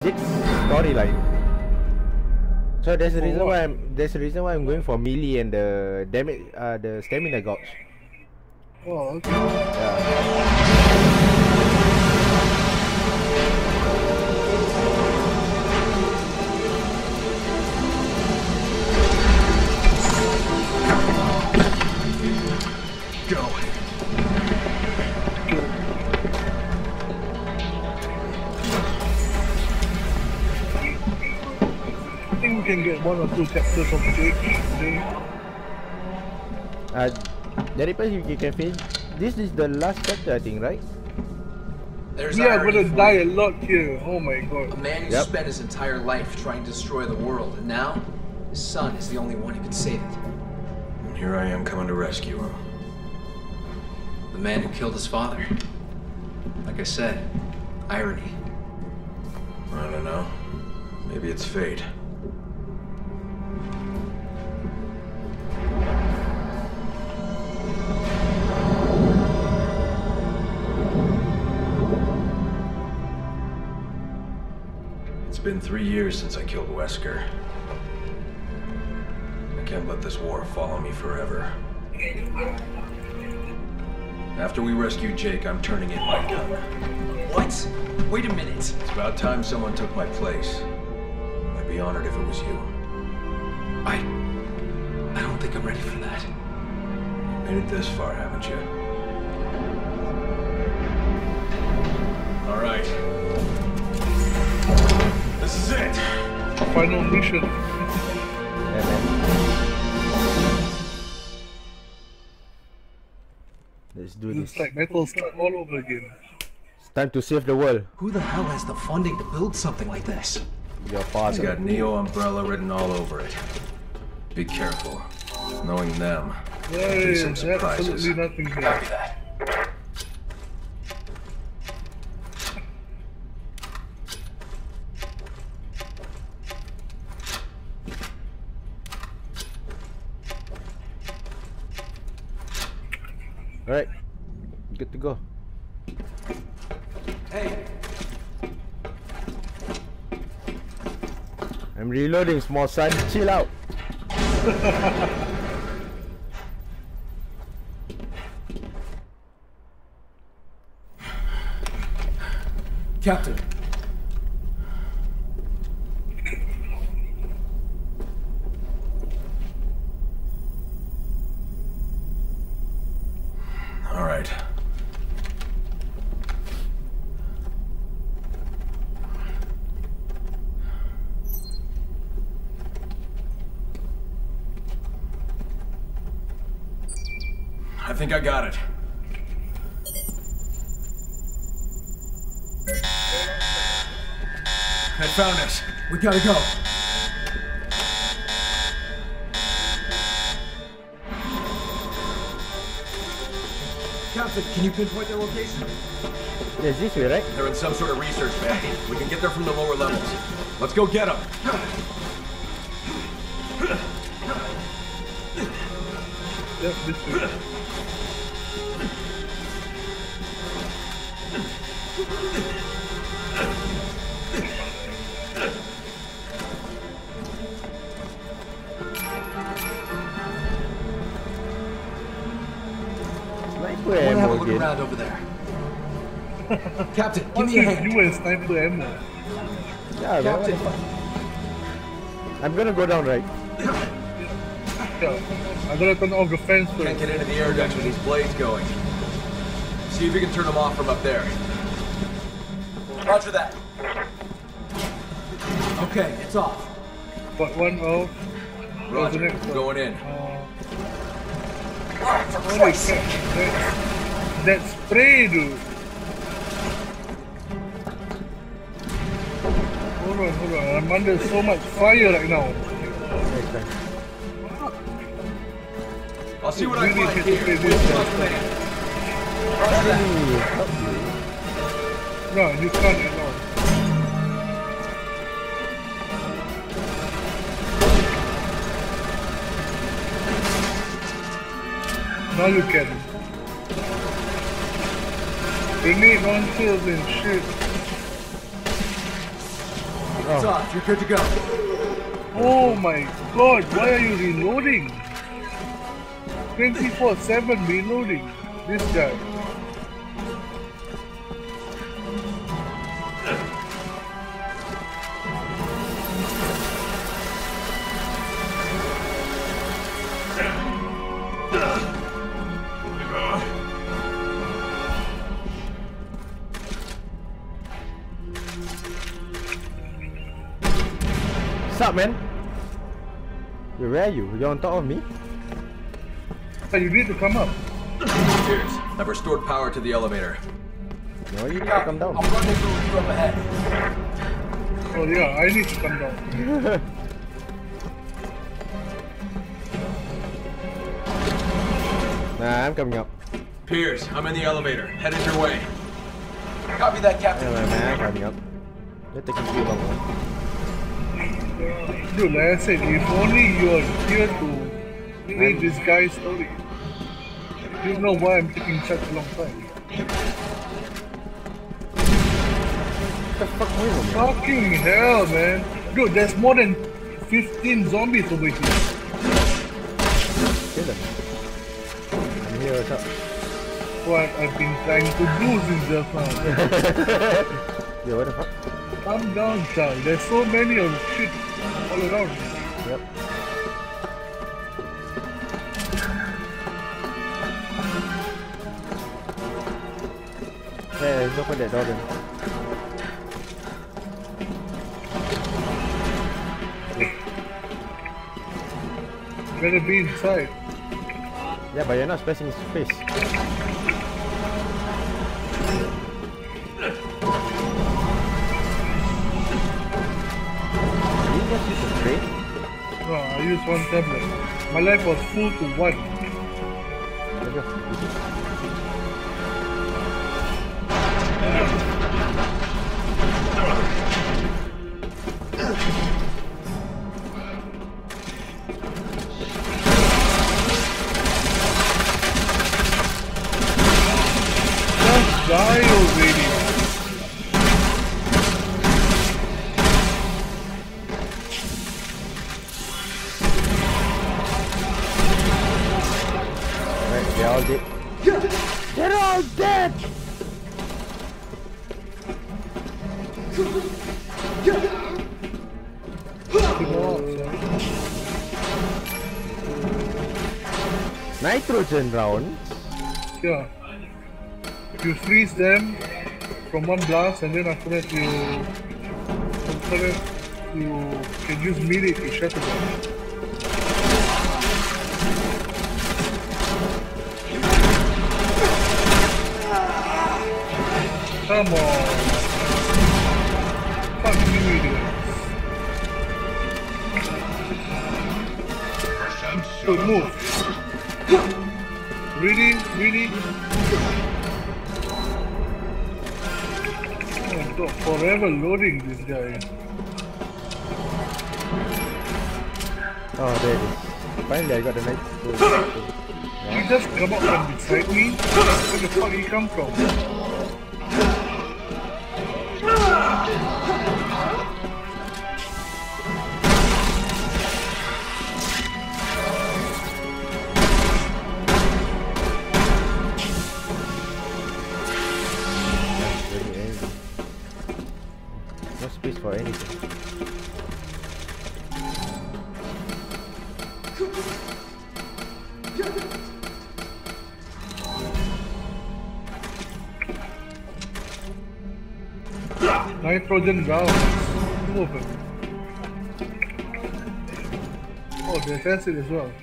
storyline. So there's a For reason what? why I'm going for melee and the damage the stamina gauge. Oh, okay. Yeah. Go. I think we can get 1 or 2 chapters of Jake today. That depends if you can finish. This is the last chapter, I think, right? There's We are irony gonna for die you. a lot here. Oh my god. A man who Yep. spent his entire life trying to destroy the world, and now his son is the only one who can save it. And here I am coming to rescue him. The man who killed his father. Like I said, irony. I don't know. Maybe it's fate. It's been 3 years since I killed Wesker. I can't let this war follow me forever. After we rescue Jake, I'm turning in my gun. What? Wait a minute. It's about time someone took my place. I'd be honored if it was you. I don't think I'm ready for that. You've made it this far, haven't you? All right. This is it. Final mission. Yeah, man. Let's do this. It's like Metal Slug all over again. It's time to save the world. Who the hell has the funding to build something like this? Your It's father. got Neo Umbrella written all over it. Be careful. Knowing them, There be is some surprises. absolutely nothing there. Copy that. Alright. Good to go. Hey, I'm reloading, small son. Chill out. Captain. All right. I think I got it. I found it. We gotta go. Captain, can you pinpoint their location? Yes, this way, right? They're in some sort of research bay. We can get there from the lower levels. Let's go get them. Yep, this way. Sniper I wanna have a ammo look again. around over there. Captain, give What's me a with hand. you and sniper ammo? Yeah, man, what the Captain. fuck? I'm gonna go down right. Yeah. I gotta turn off the fence Can't first. get into the air ducts with these blades going. See if you can turn them off from up there. Roger that. Okay, it's off. But one off. Roger, the next one? going in. Holy crap. That spray, dude. Hold on. I'm under so much fire right now. Next time. I'll see what I Really find hit here. the Where's base. my command? Hey, help me. No, you can't at all. Now you can. Grenade launchers and shit. It's off. You're good to go. Oh my god, why are you reloading? 24/7 reloading. This guy. What's up, man? Where are you? You're on top of me? But you need to come up. Cheers. I've restored power to the elevator. No, you need to come down. I'll run into you up ahead. Oh yeah, I need to come down. Nah, I'm coming up. Piers, I'm in the elevator. Headed your way. Copy that, Captain. Anyway, man, I'm coming up. You're taking too long, man. Dude, like I said, if only you're here to read this guy's story. You know why I'm taking such a long time. What the fuck going on, man? Fucking hell, man. Dude, there's more than 15 zombies over here. Kill them. I'm here, what's up? What I've been trying to do since just now. Yo, what the fuck? Calm down, child. There's so many of shit all around. Yep. Hey, let's open that door then. Better be inside. Yeah, but you're not pressing space. Did you just use a spray? No, I used one tablet. My life was full to one. Let's go. Just die already. Right, they're all dead. They're all dead! Nitrogen rounds? Yeah. You freeze them from one blast, and then after that you can use melee to shatter them. Come on. Fuck you, idiots. Good move. Really? Really? Oh, God, forever loading this guy. Oh, there it is. Finally, I got the night. He just come up from beside me? Where the fuck he come from? No space for anything. Nitrogen rounds. Two of them. Oh, there's acid as well.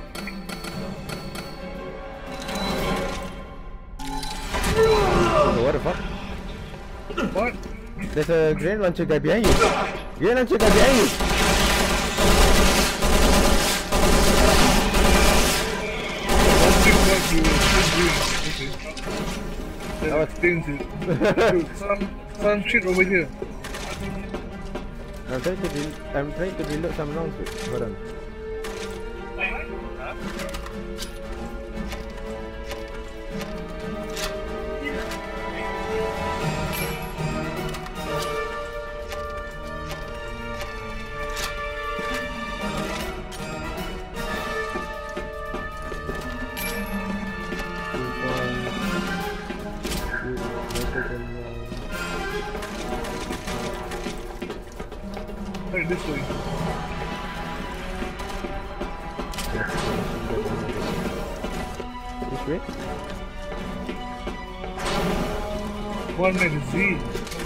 Oh, what the fuck? What? There's a grenade launcher guy behind you. Grenade launcher guy behind you. One thing that you should do. Okay. That explains it. Dude, some shit over here. I'm trying to reload some rounds. Wait, hold on. Right, this way. This way? One magazine.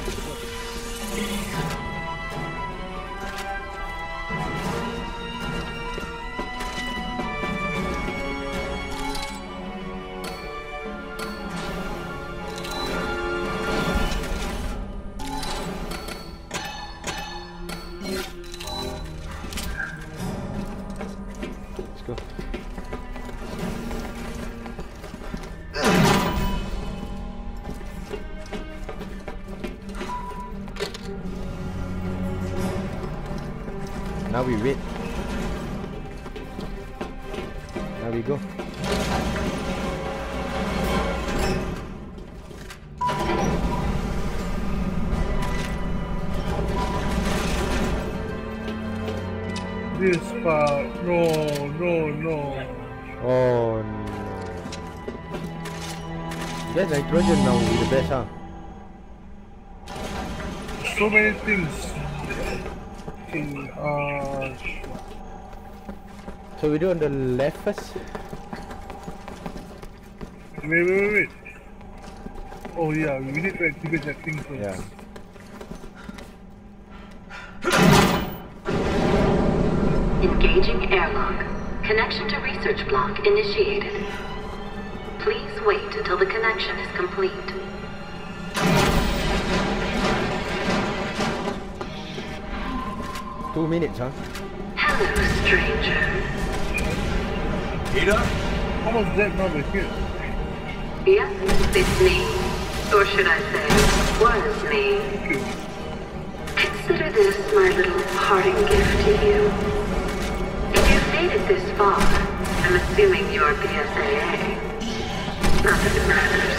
Let's go. Now we wait. Now we go. This part. No. Oh no. Yes, nitrogen now will be the best, huh? So many things. Okay, So we do on the left first? wait. Oh yeah, we need to activate that thing first. Yeah. Engaging airlock. Connection to research block initiated. Please wait until the connection is complete. Two minutes, huh? Hello, stranger. Ida? How was that not a hit? Yes, it's me. Or should I say, was me. Okay. Consider this my little parting gift to you. If you've made it this far, I'm assuming you're BSAA. Not that it matters.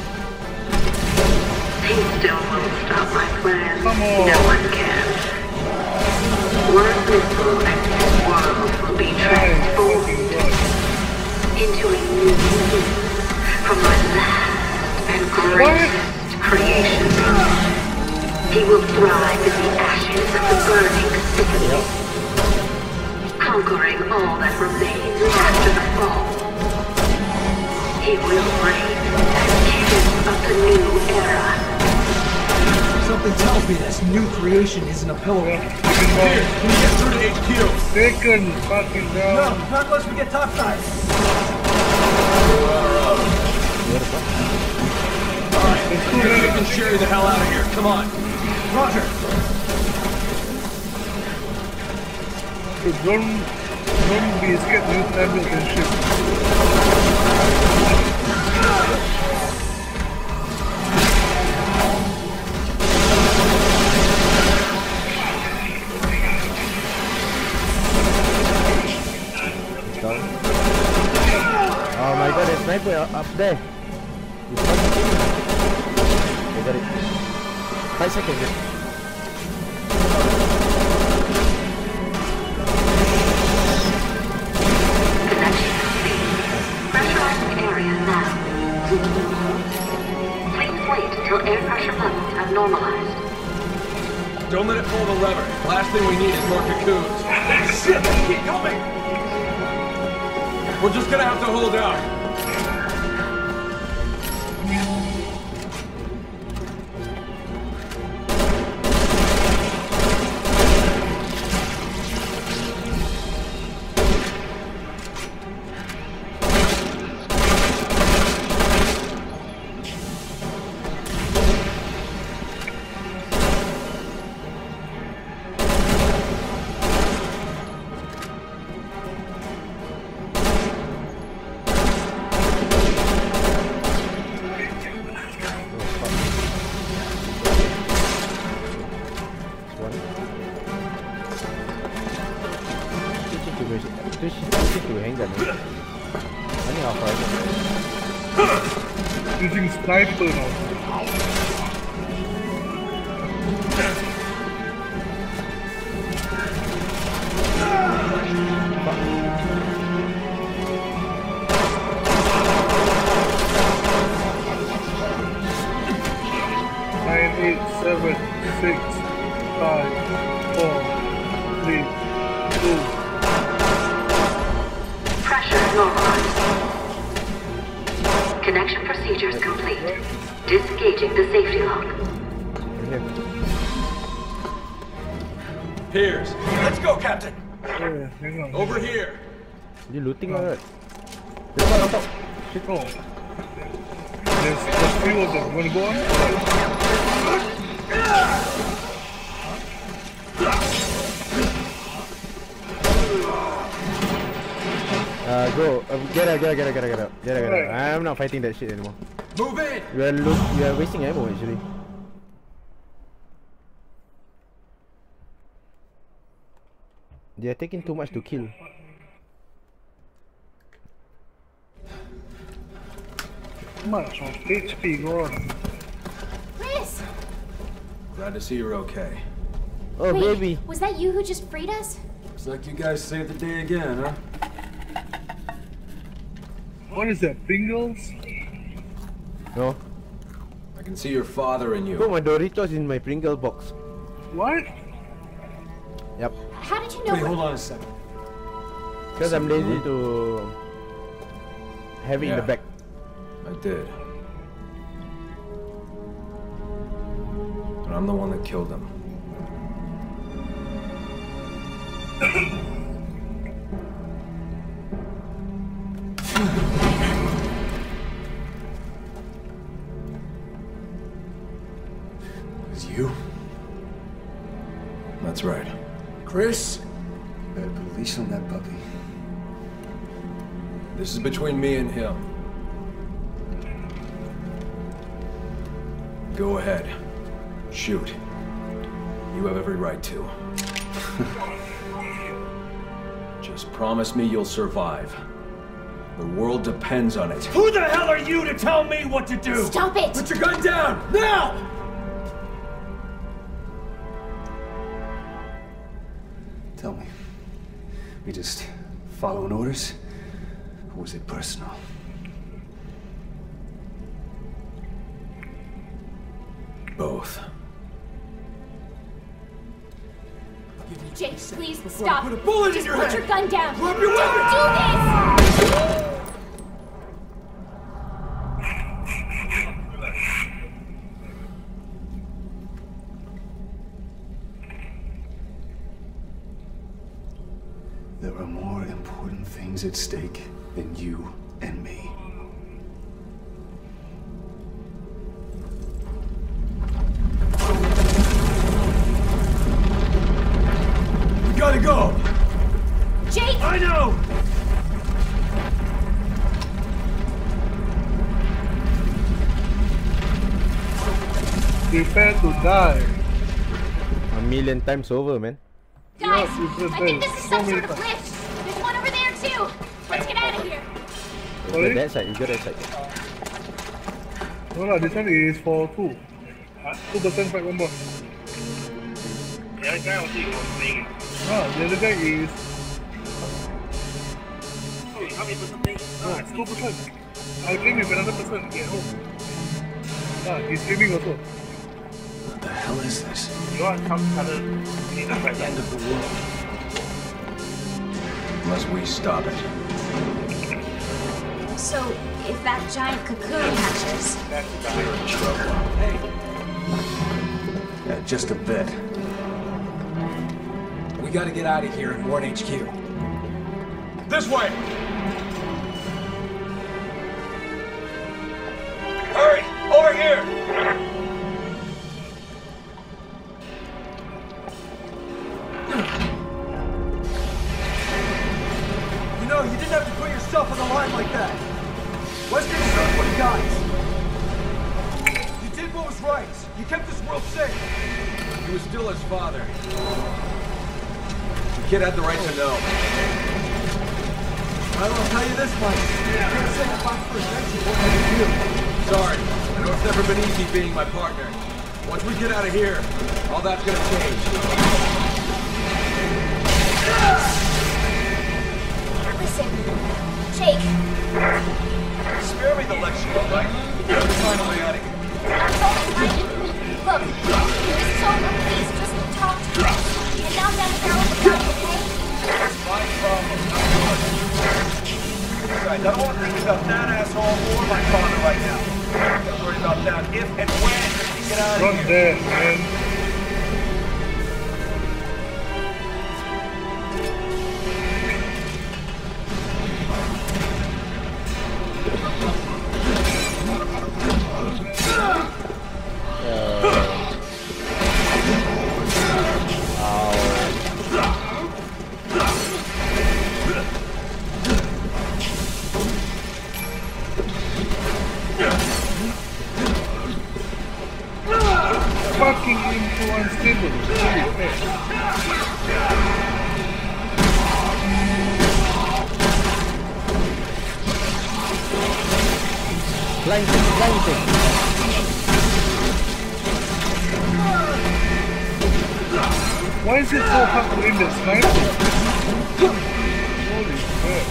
He still won't stop my plans. Come on. No one can. One missile and his world will be transformed into a new being from my last and greatest creation. He will thrive in the ashes of the burning city, conquering all that remains after the fall. He will reign as king of the new era. Something tells me this new creation isn't a pillow. Taken Here, can you get through to HQ? Taken fucking No, down. not unless we get topside. Alright, we're taking Sherry the hell out of here. Come on. Roger. So don't be scared to use tablets and shit. Oh my god, there's sniper up there. He's fucking killing me. I got it. 5 seconds. Connection complete. Pressurizing area now. Please wait until air pressure levels have normalized. Don't let it pull the lever. Last thing we need is more cocoons. Shit, keep coming. We're just gonna have to hold out. Using sniper now. Nine, 8, 7, 6, 5, 4, Please. Go. Pressure normalized. Connection procedures complete. Disengaging the safety lock. Right here. Piers. Let's go, Captain. Yeah, hang on. Over here. Dia looting lah. Dia on top. Shit. Oh. There's few of them. Wanna go on? Go. Get out. Right. I'm not fighting that shit anymore. Move in. You are wasting ammo actually. They are taking too much to kill. Much of HP gone. Chris! Glad to see you're okay. Oh Wait, baby. was that you who just freed us? Looks like you guys saved the day again, huh? What is that? Pringles? No. I can see your father in you. Put my Doritos in my Pringle box. What? Yep. How did you know? Wait, hold on a second. Because I'm lazy to have it in the Yeah. back. I did. But I'm the one that killed him. It's you? That's right. Chris? Better put a leash on that puppy. This is between me and him. Go ahead. Shoot. You have every right to. Just promise me you'll survive. The world depends on it. Who the hell are you to tell me what to do? Stop it! Put your gun down! Now! Tell me. We just following orders? Or was it personal? Both. Jake, please Before I stop. put a bullet in Just your put head. your gun down. Drop your Don't weapon. do this! There are more important things at stake than you and me. We gotta go! Jake! I know! Prepare to die. A million times over, man. Guys, Yeah, it's I think this is so some many sort of times. lift. There's one over there too. Let's get out of here. You Sorry? got that side. You got that side. No lah, this one is for 2. 2% fight one boss. The other guy is... No, it's 2%. I'll claim with another person at home. He's streaming also. What the hell is this? The end of the world. Unless we stop it. So, if that giant cocoon hatches, We're in trouble. Yeah, just a bit. We gotta get out of here and warn HQ. This way! Hurry! Over here! You know, you didn't have to put yourself on the line like that. Weston showed what he got. You did what was right. You kept this world safe. He was still his father. The kid had the right to know. I will tell you this much. You can't say if I'm for adventure. What can you do? Sorry, I know it's never been easy being my partner. Once we get out of here, all that's gonna change. listen, Jake, Spare me the lecture, all right? Let's find a way out of here. I'm totally fine. Look, this is over. Please just talk to me. And now I'm down the barrel of the gun. Guys, I don't want to think about that asshole or my father right now. I'm gonna worry about that if and when we get out of Not here. there, man. Fucking into unstable. Blinding, blinding. Why is it so hard to aim the sniper? Holy crap.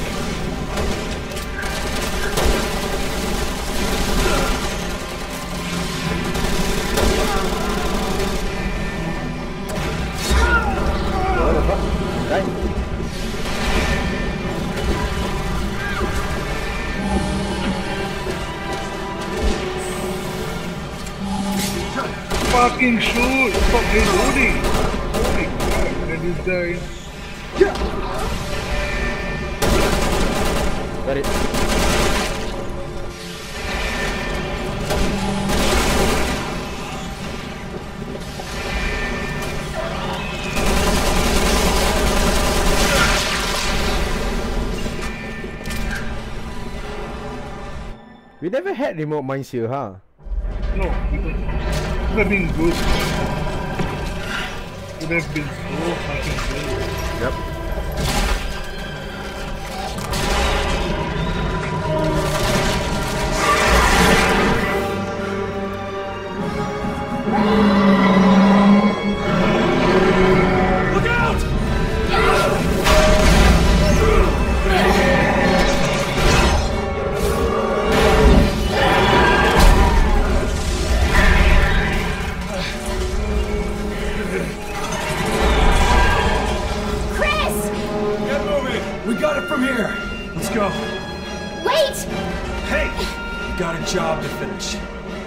What the fuck? Right. Fucking shoot! Stop reloading! Holy crap, and this guy. Got it. We never had remote mines here, huh? No, it would have been good. It would have been so fucking good. Yep. Look out! Chris! Get moving! We got it from here! Let's go. Wait! Hey! We got a job to finish.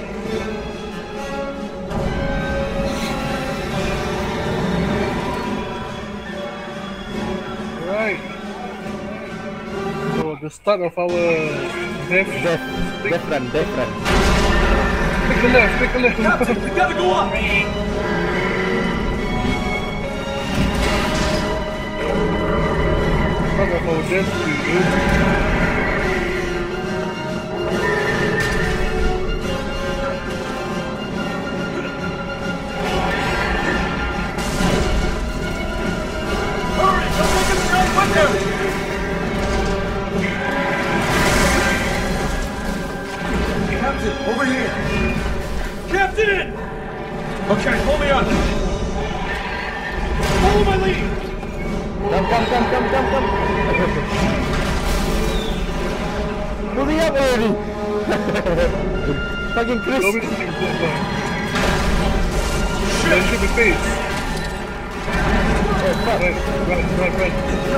Right. So the start of our death. Death run, death run. Take a left, take a left. Captain, we gotta go up! Start of our death. Hurry! Don't take us straight with you! Captain, over here! Captain! Okay, hold me on. Follow my lead! Come. Moving up already. Fucking Chris. Nobody can get that. That should be face. Oh fuck. Right.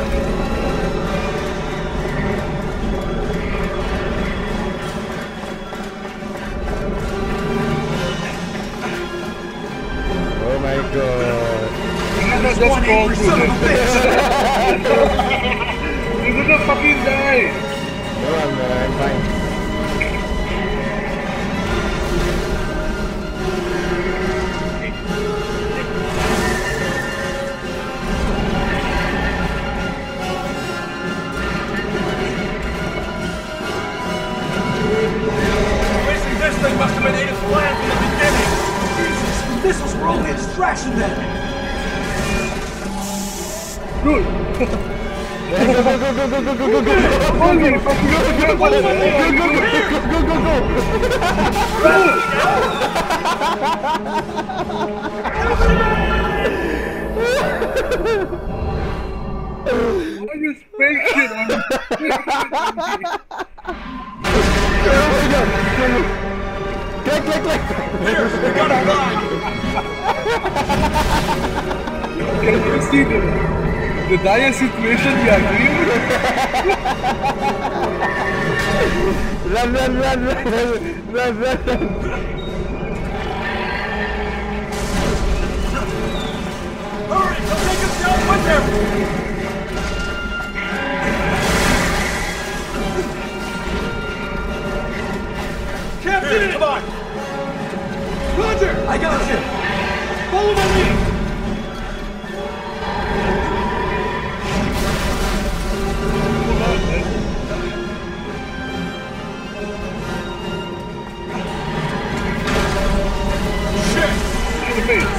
Oh my god. Just go through this. You're gonna fucking die. No, I'm fine. Wasting this thing must have been Ada's plan from the beginning! Jesus, the missiles were only a distraction then! Good. Holy fucking Why you fake shit on me? Click. Here, we got a fly! Can you see them? the dire situation we are in. Run, run, run, run, run, run, run. Hurry! They'll take us down with them! Captain! Come on! Roger! I got you! Follow my lead! Shit! To the base.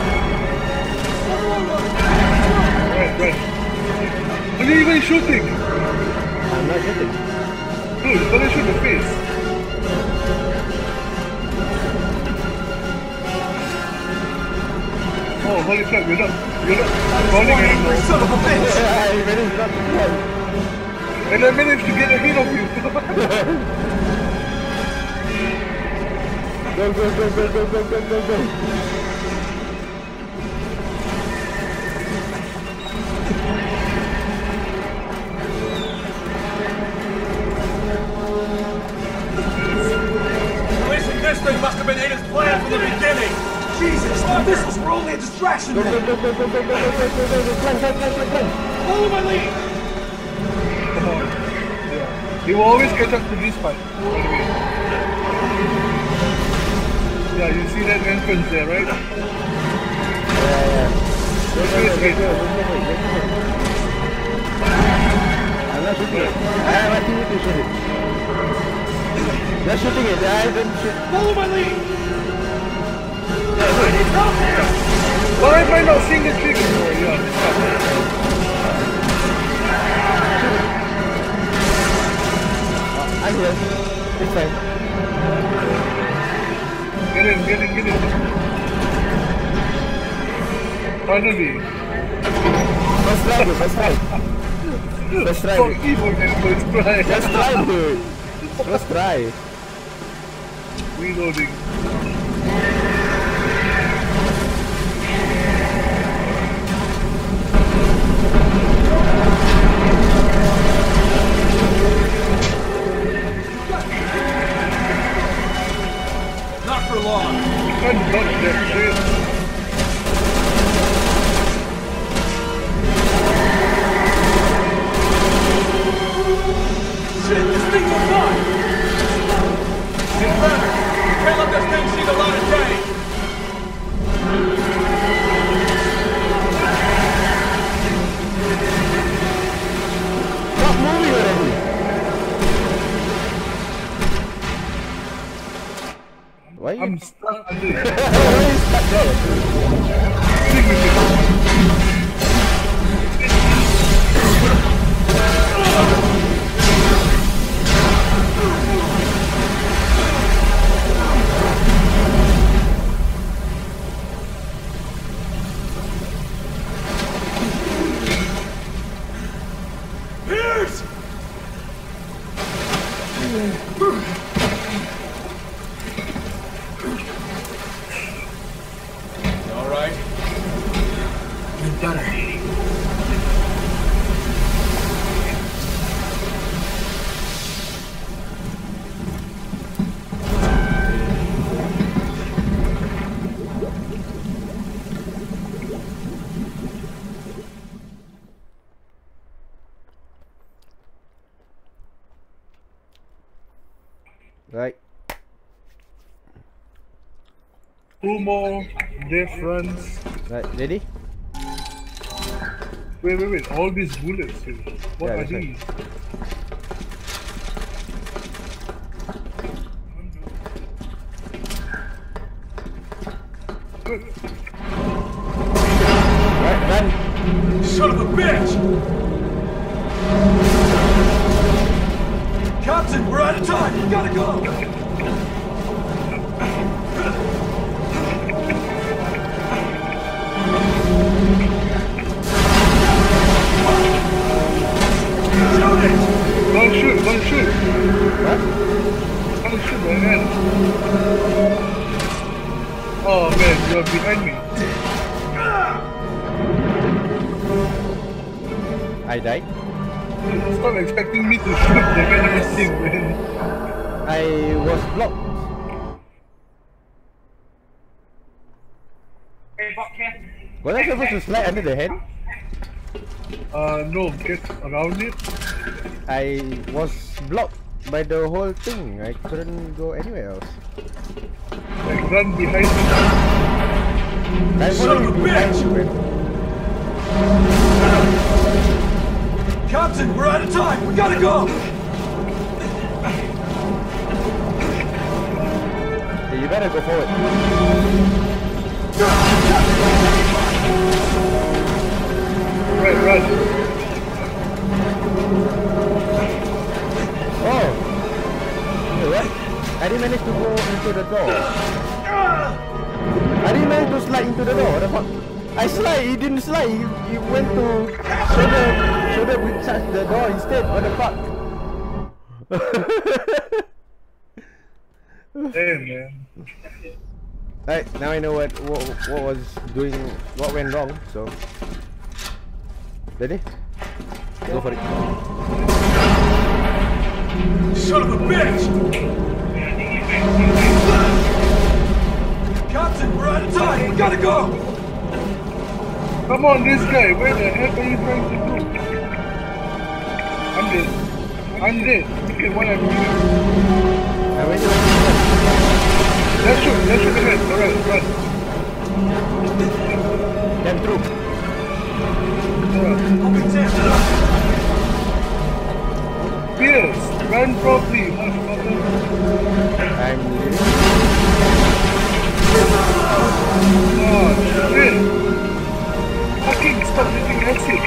Right. Are you even shooting? I'm not shooting. Dude, gonna shoot the face. Oh, holy crap, you're not falling anymore. Son of a bitch! I managed not to fall. And I managed to get ahead of you. Go, go, go, go, go, go, go, go, go. Releasing this thing must have been Ada's plan from the beginning! Jesus! Our missiles were only a distraction Go, go, then! go, go, go, go, go, go, go, go, go, go, climb, climb, climb, climb, climb. Follow my lead! Come on. Yeah. He will always catch up to this fight, by the way. Yeah, you see that entrance there, right? Yeah. Go, This go, way go, is go, great. go, go, go, go, go. I'm not shooting it. I'm asking you to shoot it. You're shooting it. I don't shoot. Follow my lead! I need help here! Why am I not seeing the trigger? Oh, yeah. I'm here. It's fine. Get in. Finally. Let's try, dude. Let's try. Let's try. Fuck evil, man. Let's try. Let's try, dude. Let's try. Reloading. Not for long! You can't dodge that shit. Shit, this thing's on fire! Get better! You can't let this thing see the light of day! Stop moving already. Why you? I'm stuck under it. Why you stuck there? Pierce! All right. You'd better. Right. 2 more death runs. Right. Ready? Wait. All these bullets. What Yeah, are that's right. these? Good. Right. Run. Son of a bitch! Captain, we're out of time! We gotta go! Shoot it! Don't shoot. What? Don't shoot my head. Oh man, you're behind me. I died. Stop expecting me to shoot the enemy thing, man. I was blocked. Was I supposed to slide under the head? No, get around it. I was blocked by the whole thing. I couldn't go anywhere else. Like run behind me. I'm Son of a following behind bitch! you, man. Captain, we're out of time! We gotta go! Hey, you better go forward. Right, run. Oh! Wait, what? I didn't manage to go into the door. I didn't manage to slide into the door. What the fuck? I slide, he didn't slide. He went to shoulder with touch the door instead. What the fuck? Damn, man. Right, now I know what was doing, what went wrong. So, ready? Go for it. Son of a bitch! Captain, we're out of time! We gotta go! Come on, this guy. Where the heck are you trying to do? I'm dead. I'm dead. Okay, what I'm doing. I went to Let's shoot ahead. Alright, run. them through. Alright. I'll be damned. Pierce, run properly, motherfucker. I'm leaving. Oh, shit. Fucking stop using acid.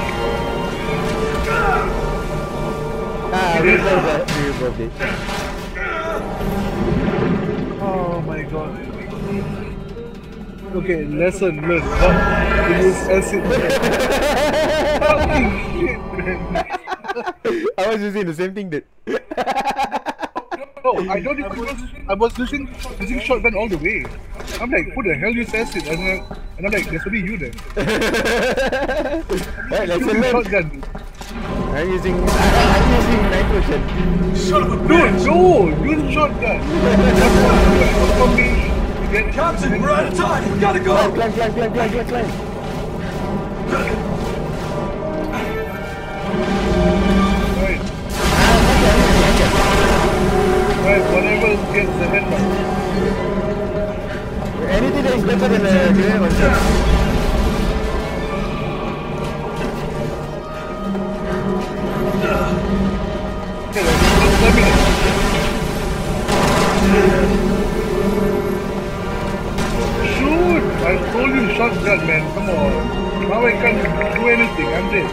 We broke it. Oh my god. Okay, lesson learned. Not to use acid. Fucking shit, man. I was using the same thing, dude. No, I don't even use. I was using shotgun all the way. I'm like, who the hell use acid? And I'm like, there's only you then. Right, let's Using learn. shotgun. I'm using nitrogen. Son of a Dude, bitch! no! Use shotgun! For me, you get Captain, we're out of time! We gotta go! Climb. Right. Right, whatever gets the headline. Anything that is better than a grenade launcher. Okay, let me shoot! I told you shotgun, man. Come on. Now I can't do anything. I'm dead.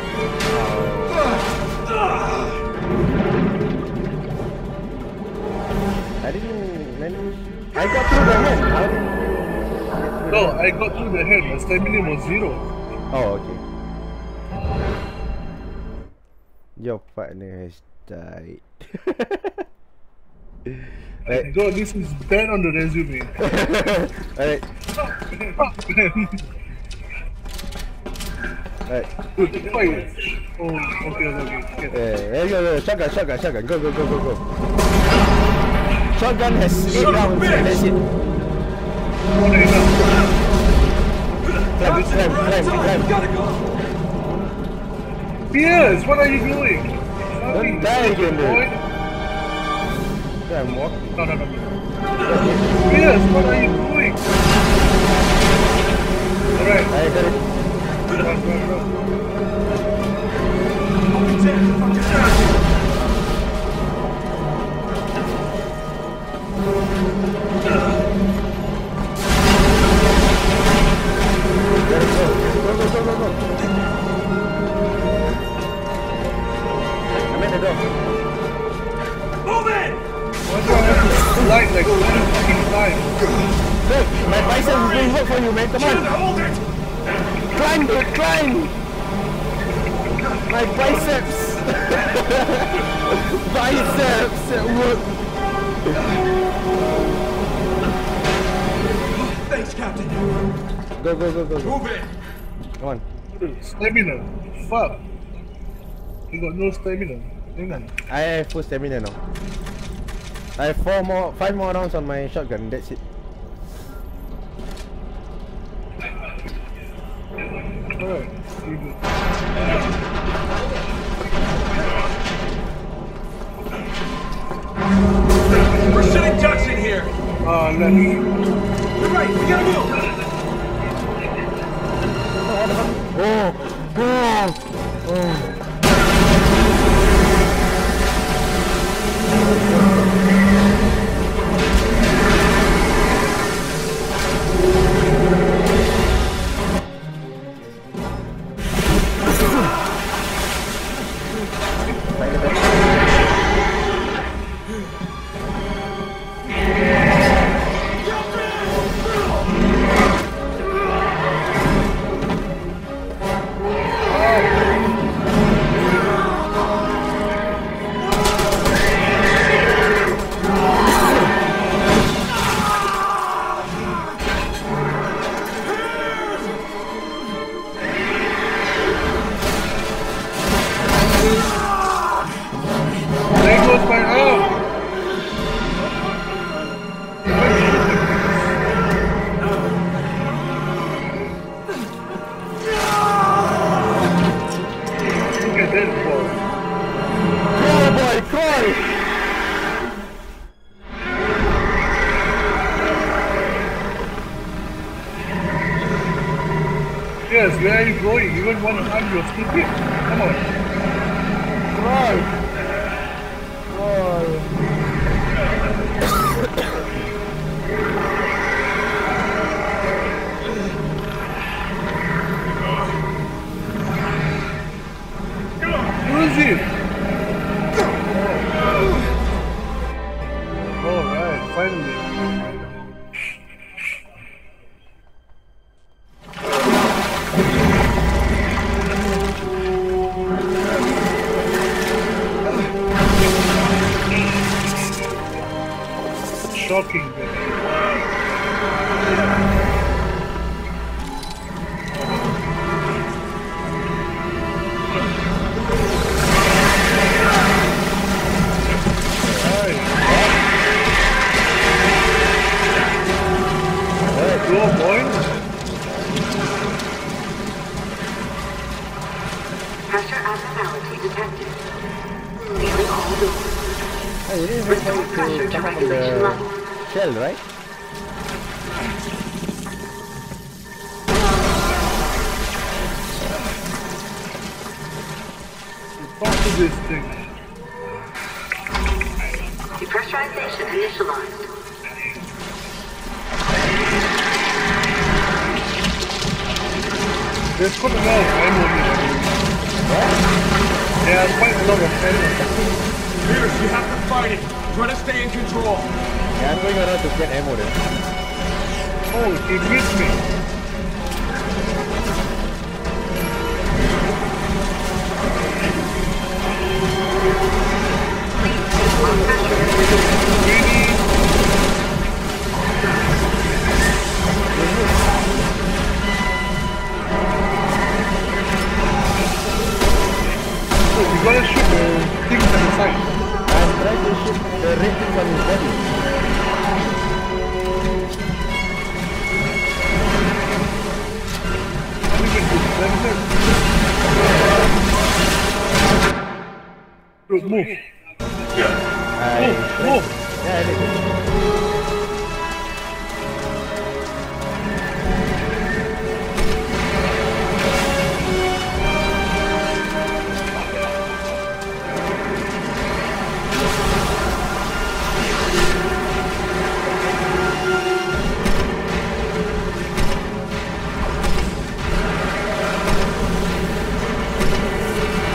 I didn't manage. I got through the head. How did you get through No, the head? I got through the head. My stamina was 0. Oh, okay. Your partner has died. Right. God, this is bad on the resume. Alright. Alright. Dude, fight. Oh, okay. There you go. Shotgun. Go. Shotgun has 8 rounds. That's it. Captain, we're out of time! We gotta go! Pierce, what are you doing? Don't die again, dude. I'm walking. No. Pierce, what are you doing? Alright. I got it. Run. I'll be damned if I'm gonna... Go. I'm at the door. Move it! Why do I have to slide like 1 fucking time? Look, my biceps is doing work for you, man. Come on. Hold it! Climb, dude, climb! My biceps! Biceps at work! Thanks, Captain. Go. Move it! Come on. Stamina. Fuck. You got no stamina. Hang on. I have full stamina now. I have 5 more rounds on my shotgun. That's it. Alright. We're shooting ducks in here! Left. You're right, we gotta move! There goes my arm! Look at this boy. Oh boy, crawl! Yes, where are you going? You don't want to harm your stupid. Come on. Crawl! Crawl! Who is it? Oh, right, finally. Shocking, man. Go, boy. Pressure abnormality detected. Sealing all doors. Hey, you didn't Restore even pressure to to come up with regulation the level. shell, right? Talk to this thing. Depressurization initialized. There's quite a lot of ammo here. Yeah, quite a lot of ammo. Pierce, you have to fight it! Try to stay in control! Yeah, I'm going around to get ammo then. Oh, he missed me. Oh, you gotta shoot the things on the side. I'm trying to shoot the red things on his body. Good move. I Move. Yeah, I did.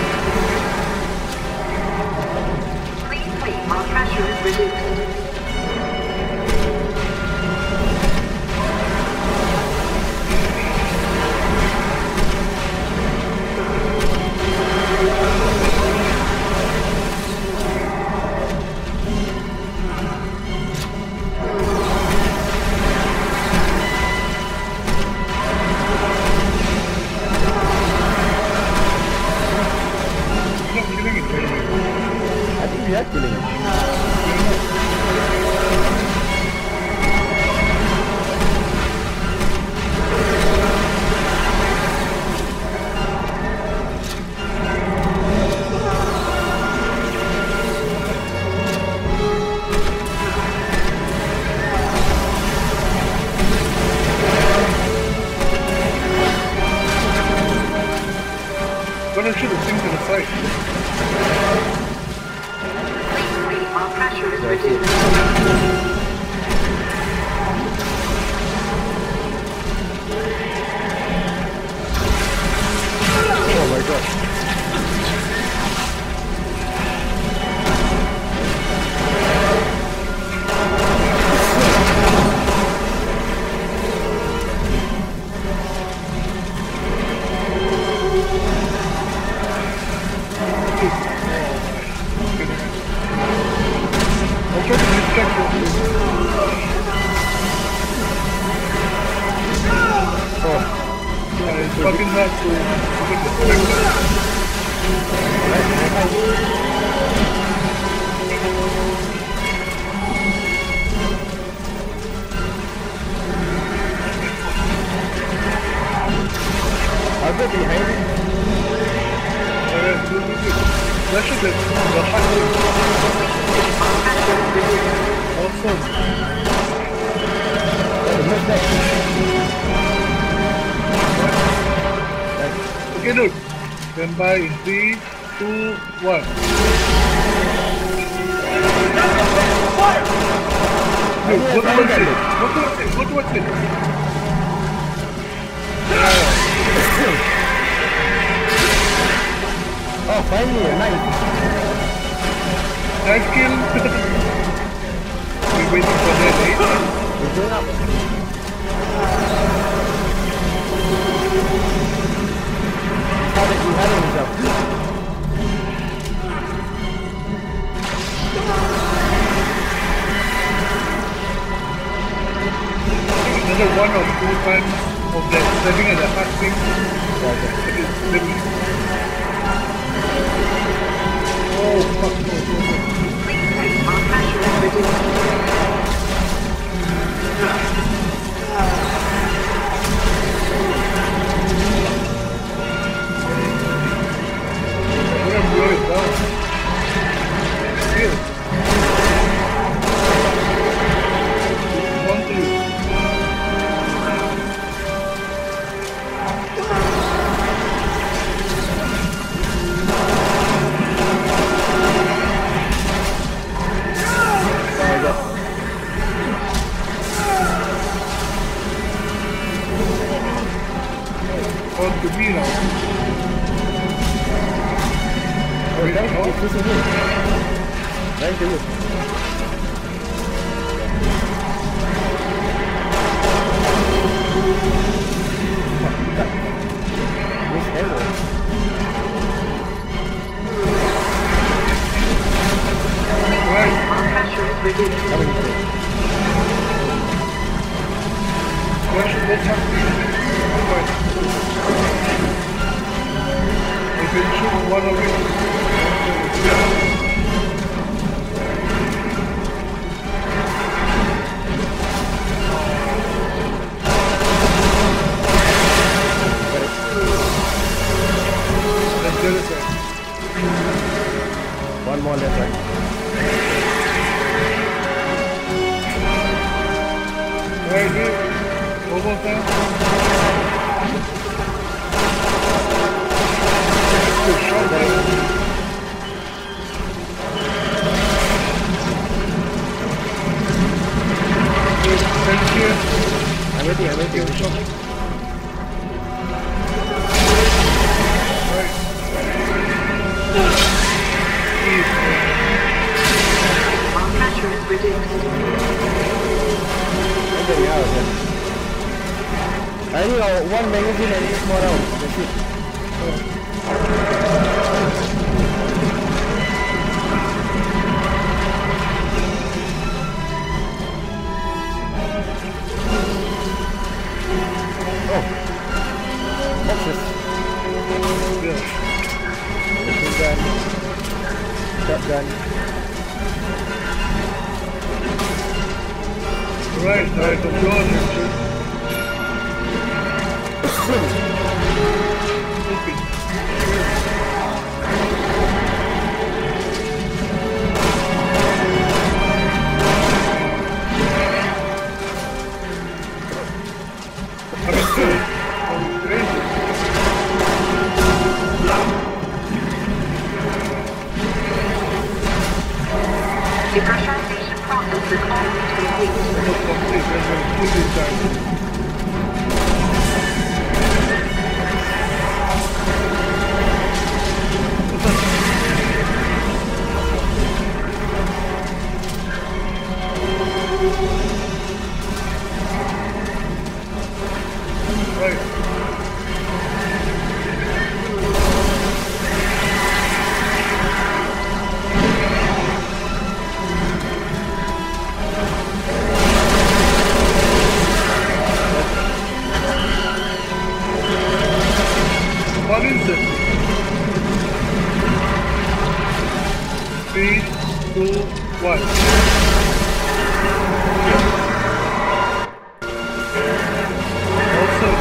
Please wait while pressure is reduced. are killing him. Gonna shoot the thing to the side. Our pressure is reduced. Oh my god. I'll try to distract you. Yeah, it's fucking hard to distract you. I'll go behind him. Good. That should be the awesome. Okay, dude. Stand by in 3, 2, 1. Dude, go towards it. Go towards it. Go towards it. Oh, finally, a knife. Nice kill. We're waiting for that, eh? He's going up. He had himself. Another 1 or 2 times of that serving at the hard thing. That is very. Oh, fuck no. Our pressure is reduced. I'm gonna blow it down. Here. One, two. On to me now. Oh, thank you. It's pushing you. Thank you. This arrow. Right. Our pressure is reduced. Coming through. Where should this happen? Right. You can shoot one of it. Let's get it right. One more left, right? Right here. Almost done. Good shot there. Thank you. I'm waiting. Good shot. Right. Our pressure is reduced. I'm getting out of here. I need one magazine and 6 more rounds. That's it. Boxes. Good. Machine gun. Shotgun. Right, I'm going. Depressurization process is almost What is it? 3, 2, 1. Also.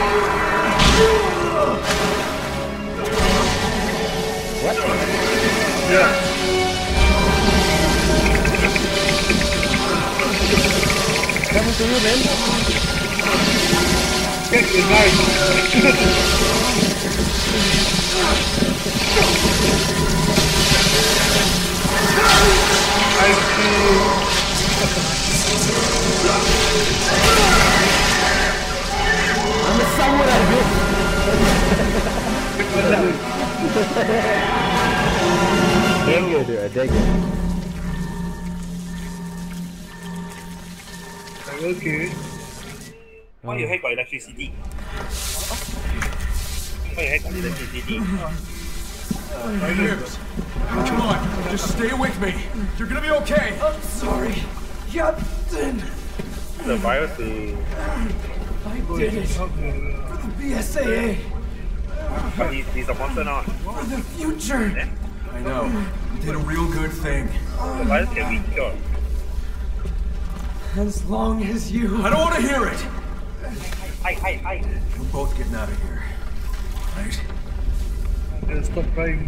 What? Yeah. Coming to you, man. Get your knife. I see. I'm a samurai, bitch. Dang it, dude. Dang it. Okay. Why you hate got electricity? Why you hate got electricity? Piers, come on, just stay with me. You're gonna be okay. I'm sorry, Captain. The virus to... I did it for the BSAA, But he's a monster now. for the future. Yeah? I know. You did a real good thing. The virus can be cured. As long as you... I don't want to hear it. Hi. We're both getting out of here, right? Stop crying.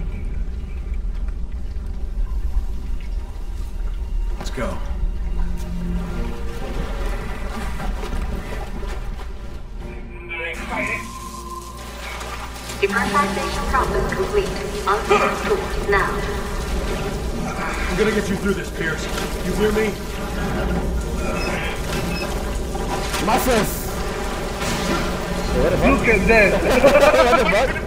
Let's go. Depressurization process complete. Unload tools now. I'm gonna get you through this, Pierce. You hear me? Muscles. What the fuck? Look at that. What the fuck?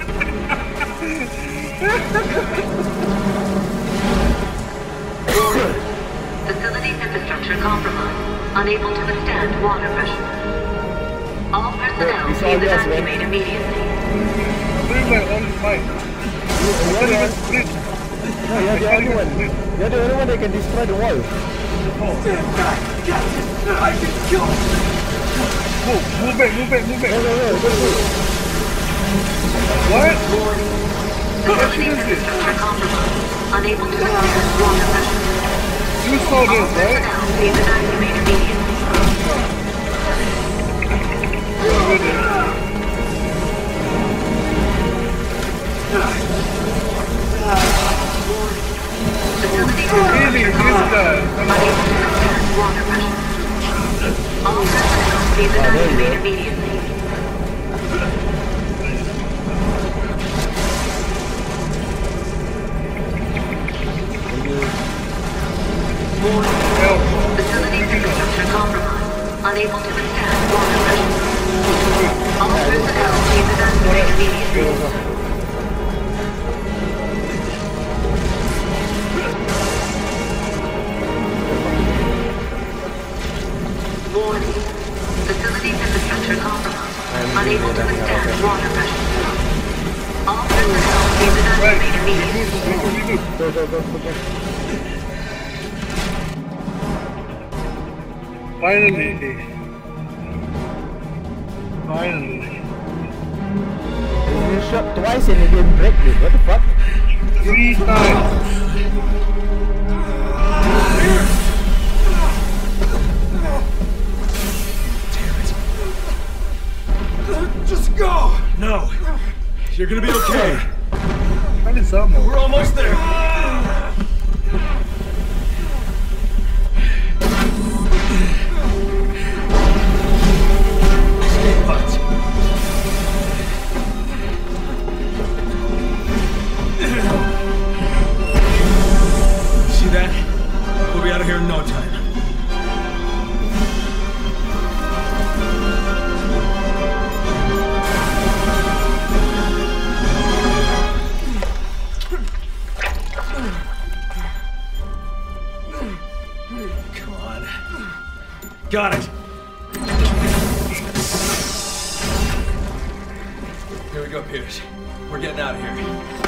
Facility's infrastructure compromised. Unable to withstand water pressure. All personnel It's please all yours, man. evacuate immediately. Bring my own fight. You're the one. No, you're the only one. You're the only one that can destroy the wall. Stand back, Captain. I can kill him. Move back. Go. What? Facility's infrastructure compromised. Unable to withstand water pressure. You saw All this, right? personnel please evacuate immediately. Facility's Really, infrastructure this compromised. guy. Unable to withstand water pressure. All personnel please evacuate immediately. Help. Facility's infrastructure compromised. Unable to withstand water pressure. All personnel please evacuate immediately. Warning. Facility's infrastructure compromised. Unable to withstand water pressure. All personnel please evacuate immediately. Go. Finally. You shot twice and it didn't break, dude. What the fuck? 3 times. Just go! No. You're gonna be okay. We're almost there. Escape pods. See that? We'll be out of here in no time. Got it. Here we go, Pierce. We're getting out of here.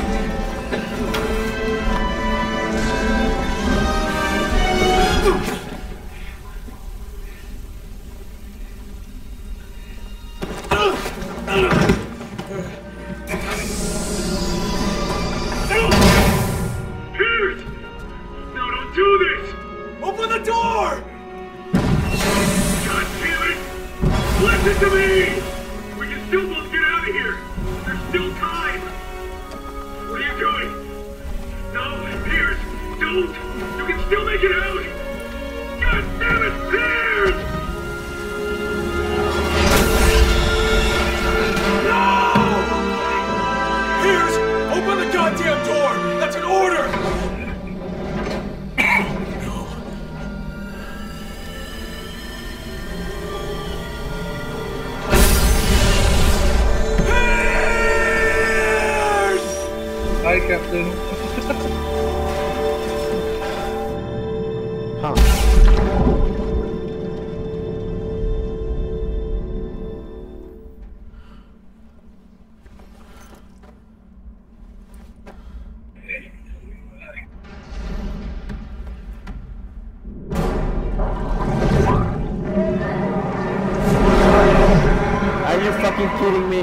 Pierce! No, don't do this! Open the door! Listen to me! We can still both get out of here! There's still time! What are you doing? No, Pierce! Don't! You can still make it out! God damn it, Pierce! No! Pierce! Open the goddamn door! That's an order! Hi, Captain. Huh. Are you fucking kidding me?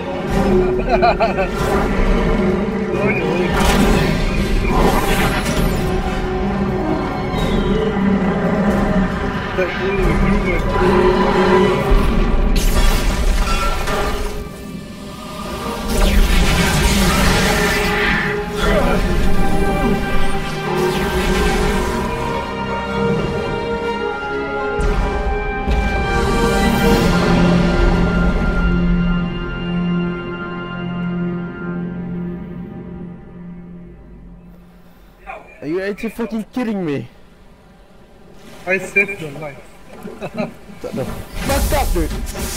Are you actually fucking kidding me? I saved your life. Shut the fuck up, dude!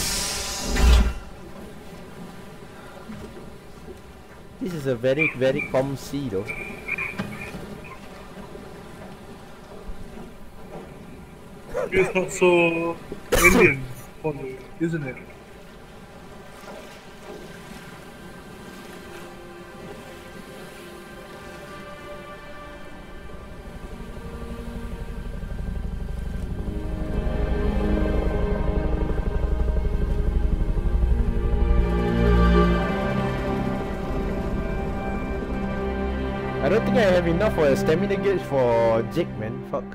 This is a very, very common sea though. It's not so alien for you, isn't it? I don't think I have enough for a stamina gauge for Jake, man. Fuck.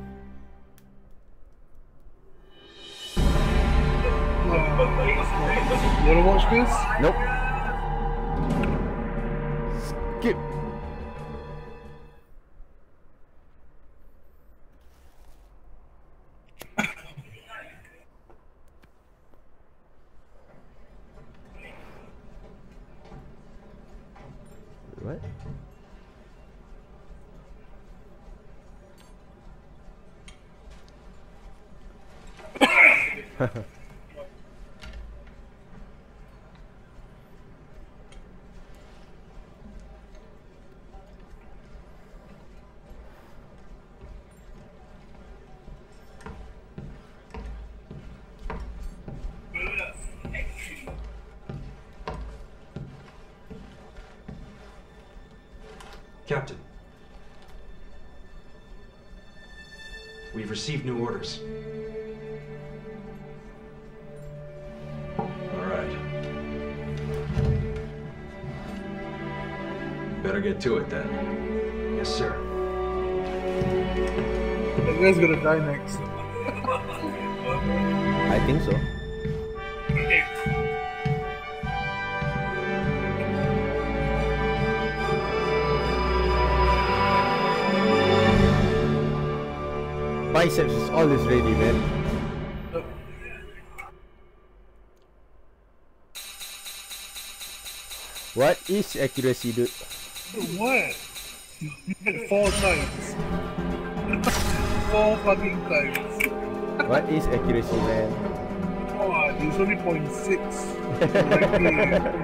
You wanna watch this? Nope. Skip. What? Captain. We've received new orders. All right. Better get to it then. Yes, sir. That guy's gonna die next. I think so. Okay. Biceps is always ready, man. What is accuracy, dude? What? 4 times. 4 fucking times. What is accuracy, man? Oh, it's only 0.6.